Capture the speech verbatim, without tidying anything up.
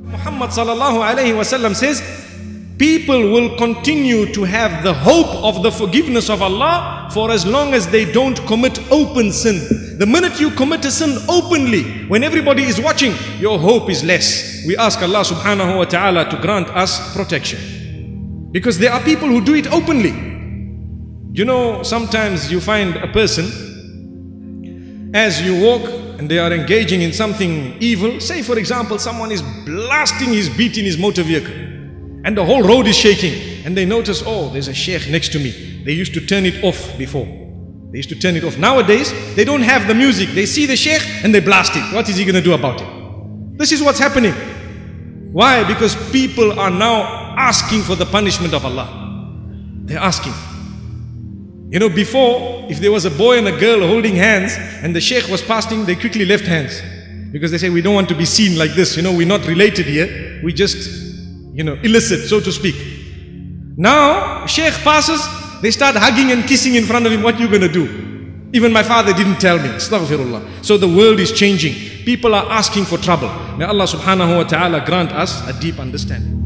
Muhammad sallallahu alayhi wasallam says, people will continue to have the hope of the forgiveness of Allah for as long as they don't commit open sin. The minute you commit a sin openly, when everybody is watching, your hope is less. We ask Allah subhanahu wa ta'ala to grant us protection. Because there are people who do it openly. You know, sometimes you find a person, as you walk and they are engaging in something evil, say for example, someone is blasting his beat in his motor vehicle, and the whole road is shaking, and they notice, oh, there's a sheikh next to me. They used to turn it off before. They used to turn it off. Nowadays, they don't have the music. They see the sheikh and they blast it. What is he going to do about it? This is what's happening. Why? Because people are now asking for the punishment of Allah. They're asking. You know, before, if there was a boy and a girl holding hands and the sheikh was passing, they quickly left hands. Because they say, we don't want to be seen like this. You know, we're not related here. We just, you know, illicit, so to speak. Now, sheikh passes, they start hugging and kissing in front of him. What are you going to do? Even my father didn't tell me. Astaghfirullah. So the world is changing. People are asking for trouble. May Allah subhanahu wa ta'ala grant us a deep understanding.